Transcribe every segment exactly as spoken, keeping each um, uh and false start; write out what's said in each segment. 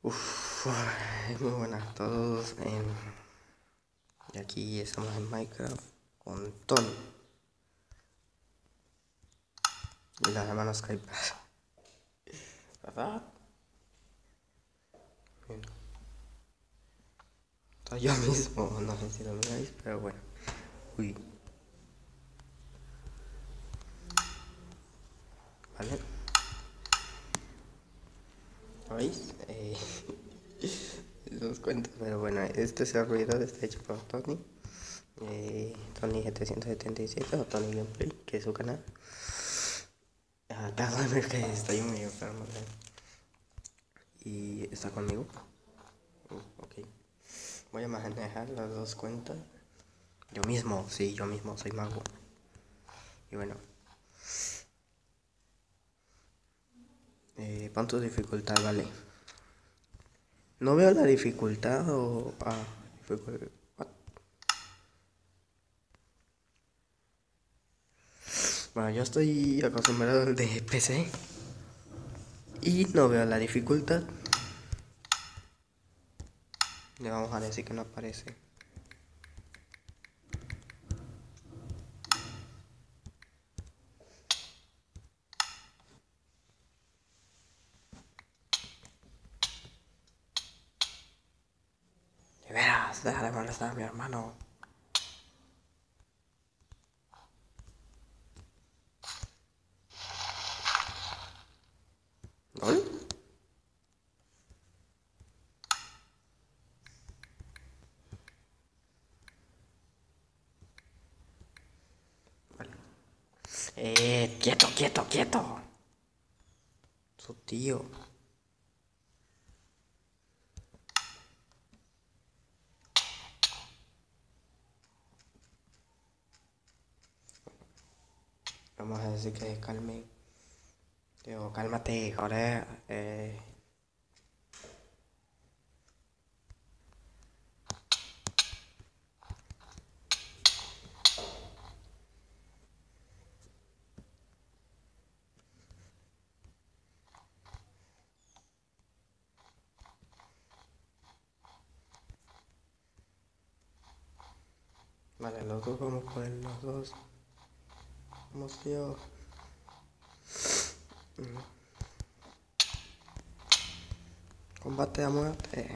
Uf, muy buenas a todos. em, y aquí estamos en Minecraft con Tony y las hermanas Skype. ¿Verdad? Bien. Soy yo mismo, no sé si lo miráis, pero bueno. Uy, vale. ¿Lo veis? Eh, los cuento, pero bueno, este servidor está hecho por Tony. Eh, Tony setecientos setenta y siete o Tony Gameplay, que es su canal. Ah, perdóname que estoy muy enfermo, ¿eh? Y está conmigo. Uh, ok. Voy a manejar las dos cuentas. Yo mismo, sí, yo mismo soy mago. Y bueno, eh, pon tu dificultad, vale. No veo la dificultad o... Ah, dificultad. What? Bueno, yo estoy acostumbrado al de P C. Y no veo la dificultad. Le vamos a decir que no aparece. De veras, deja de molestar a mi hermano. ¿No? Vale. Eh, quieto, quieto, quieto. Su tío. Vamos a decir que calme. Digo, cálmate, joder. Eh... Vale, los dos vamos por el, los dos. Vamos, tío. Combate a muerte.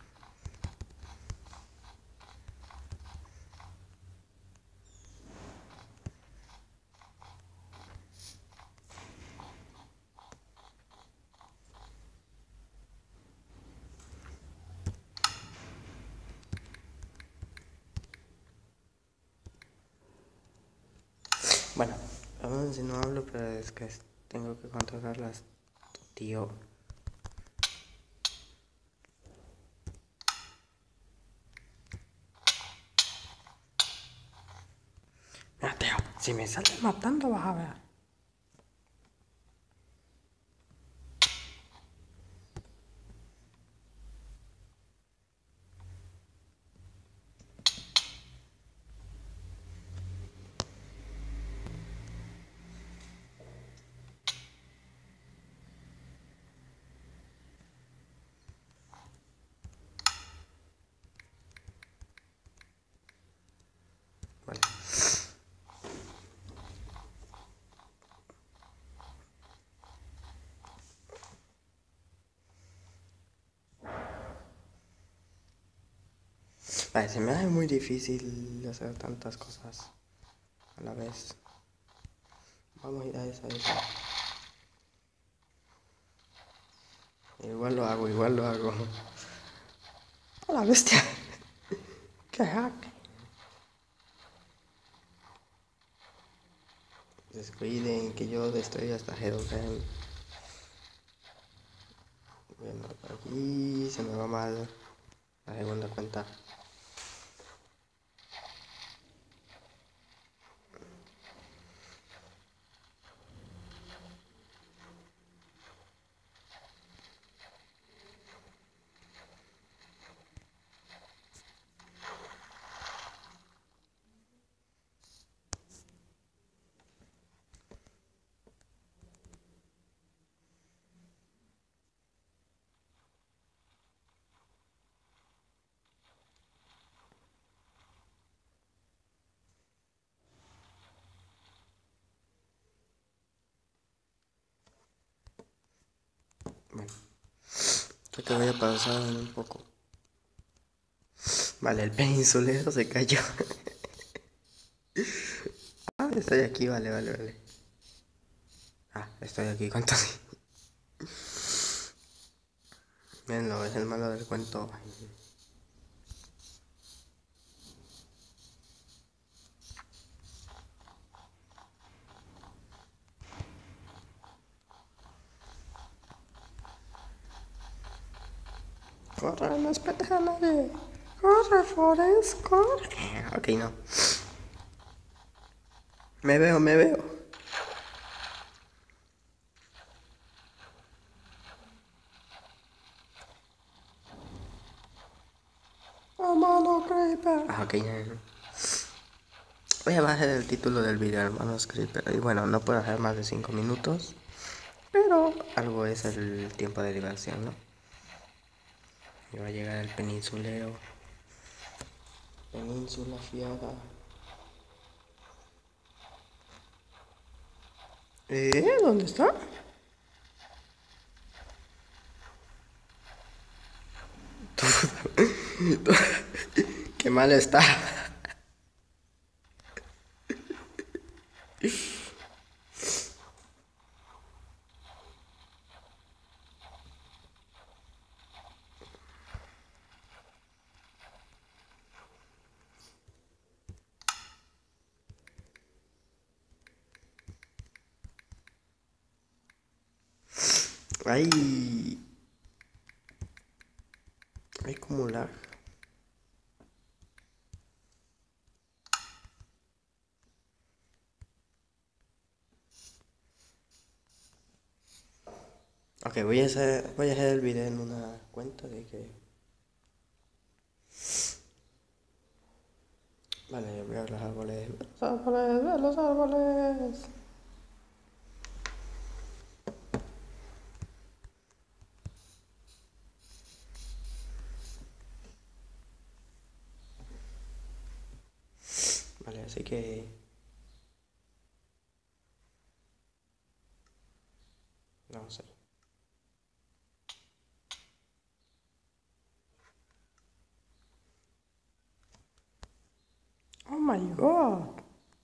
Bueno, perdón si no hablo, pero es que tengo que controlarlas, tío. Mira, tío, si me sales matando vas a ver. Vale. Vale, se me hace muy difícil hacer tantas cosas a la vez. Vamos a ir a esa, esa. Igual lo hago, igual lo hago. A la bestia. ¡Qué hack! Descuiden que yo destruí hasta Hellgame. Bueno, aquí se me va mal la segunda cuenta. Bueno, creo que voy a pausar un poco. Vale, el peninsulero se cayó. Ah, estoy aquí, vale, vale, vale. Ah, estoy aquí con Tony. Bien, lo es el malo del cuento. Corre, no esperes a nadie. Corre, Forrest, corre. Ok, no. Me veo, me veo. Hermano Creeper. Ah, ok, ya, ya. Voy a bajar el título del video, hermanos Creeper. Y bueno, no puedo hacer más de cinco minutos. Pero algo es el tiempo de diversión, ¿no? Y va a llegar el peninsulero. Península fiada. ¿Eh? ¿Dónde está? Qué mal está. Ay. Hay como lag. Ok, voy a hacer, voy a hacer el video en una cuenta de que... Vale, voy a ver los árboles. Los árboles, los árboles. Vale, así que... No sé. Oh my god.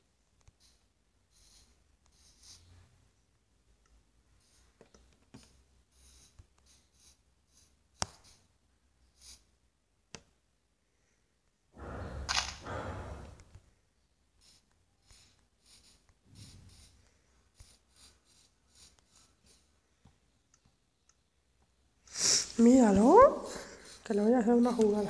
Míralo. Que le voy a hacer una jugada.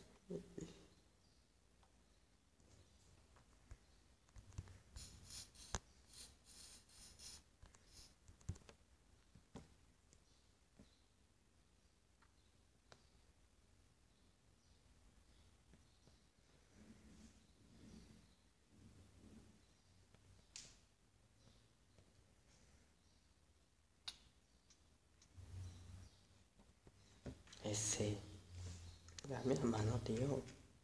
Ese. Dame la mano, tío.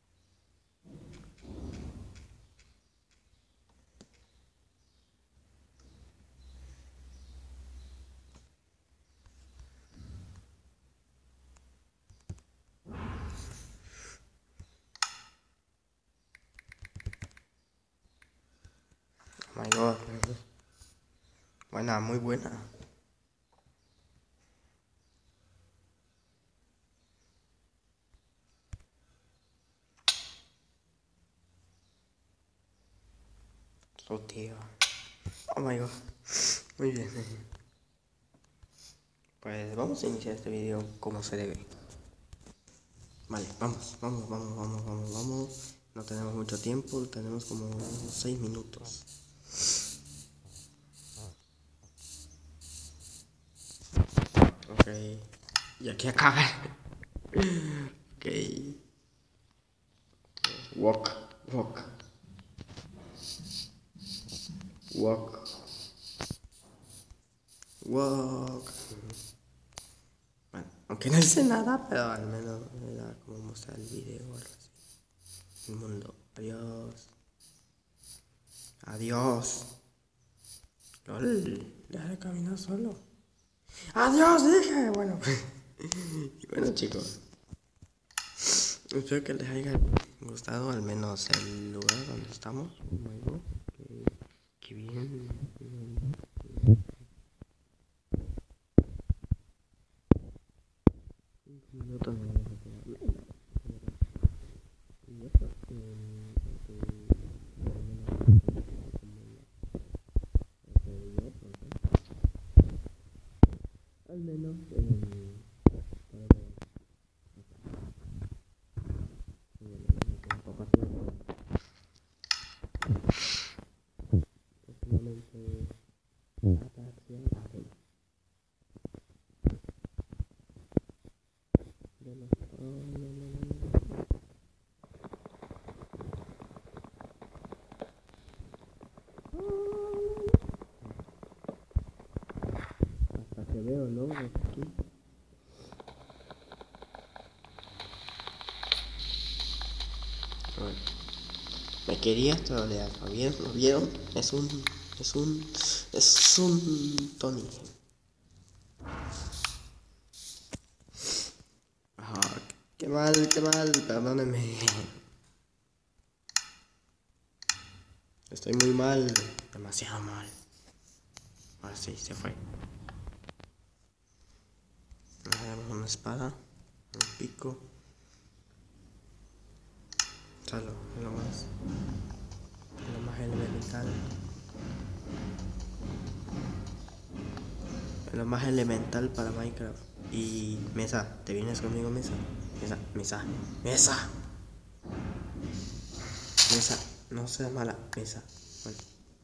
Oh my god. Buena, muy buena. Oh, tío. Oh my god. Muy bien. Pues vamos a iniciar este video como se debe. Vale, vamos, vamos, vamos, vamos, vamos, vamos. No tenemos mucho tiempo, tenemos como seis minutos. Ok. Y aquí acaba. Ok. Walk, walk. Walk. Walk. Bueno, aunque no hice nada, pero al menos me da como mostrar el video o algo así. El mundo. Adiós. Adiós. LOL. Deja de caminar solo. ¡Adiós, dije! Bueno, y bueno, chicos, espero que les haya gustado al menos el lugar donde estamos. Nuevo, que, que bien. Cinco minutos no vamos a quedar. Y eso, eh, al menos eh, poco tiempo. Próximamente atracción apenas. De los oh, no, no, no, no. Hasta que veo logros aquí. Bueno, me quería trolear, ¿lo vieron? ¿Lo vieron? Es un, es un, es un Tony. Ah, qué mal, qué mal, perdónenme. Estoy muy mal, demasiado mal. Ahora sí, se fue. Tenemos una espada, un pico. Solo, es lo más, es lo más elemental. Es lo más elemental para Minecraft. Y Mesa, ¿te vienes conmigo, Mesa? Mesa, Mesa, Mesa. Mesa, no seas mala, Mesa. Bueno.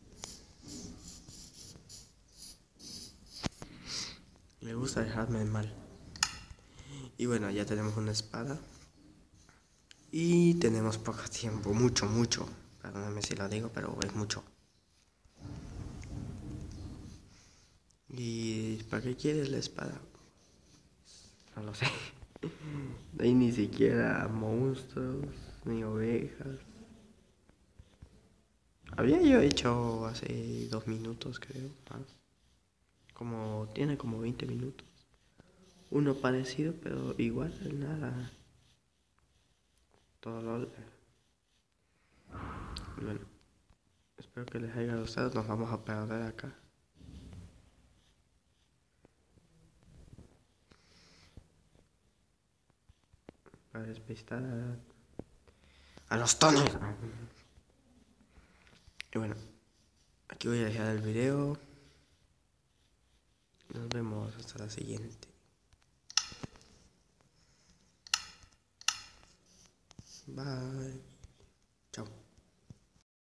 Me gusta dejarme mal. Y bueno, ya tenemos una espada. Y tenemos poco tiempo, mucho, mucho. Perdóname si lo digo, pero es mucho. ¿Y para qué quieres la espada? No lo sé. No hay ni siquiera monstruos, ni ovejas. Había yo hecho hace dos minutos, creo, más. Como, tiene como veinte minutos. Uno parecido, pero igual, nada. Todo lo... Bueno, espero que les haya gustado. Nos vamos a perder acá. Para despistar a, a los tonos. Y bueno, aquí voy a dejar el video. Nos vemos hasta la siguiente. Bye.